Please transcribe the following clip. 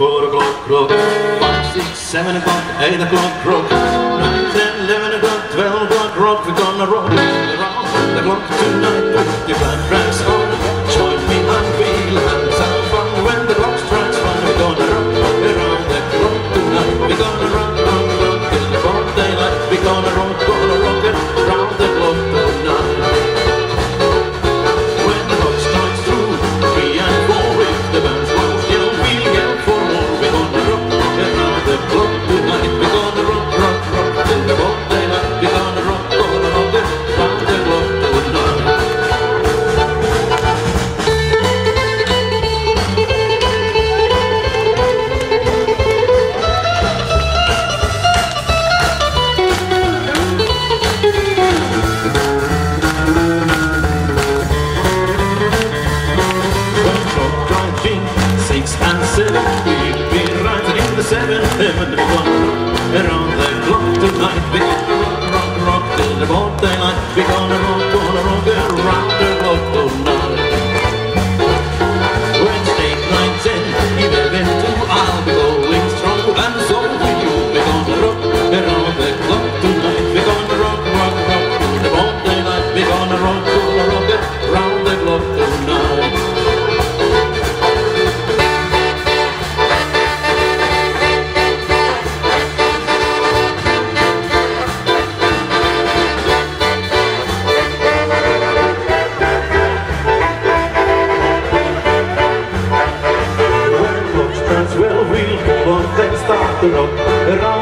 4 o'clock rock, 5, 6, 7 o'clock, 8 o'clock rock, 9, 10, 11 o'clock, 12 o'clock rock. We're gonna rock around the clock tonight with the band tracks on. Join me and we'll have some fun when the clock strikes 1. We're gonna rock around the clock tonight. We're gonna rock till the broad daylight. We're gonna rock it around the clock tonight. When the clock strikes 2, 3 and 4, if the band's won't yell, we'll yell for more. We're gonna rock around the clock tonight. We're gonna rock till the broad daylight. We're gonna rock it around the clock tonight. And 7, we'll be right in the 7th heaven. We're gonna rock around the clock tonight. We're gonna rock till the broad daylight. We're gonna rock around the clock tonight. Wednesday, 9, 10, 11, 2, I'll be going strong, and so will you. We're gonna rock around the clock tonight. We're gonna rock till the broad daylight. We're gonna rock around the clock tonight. Well, we'll go on, then start the rock around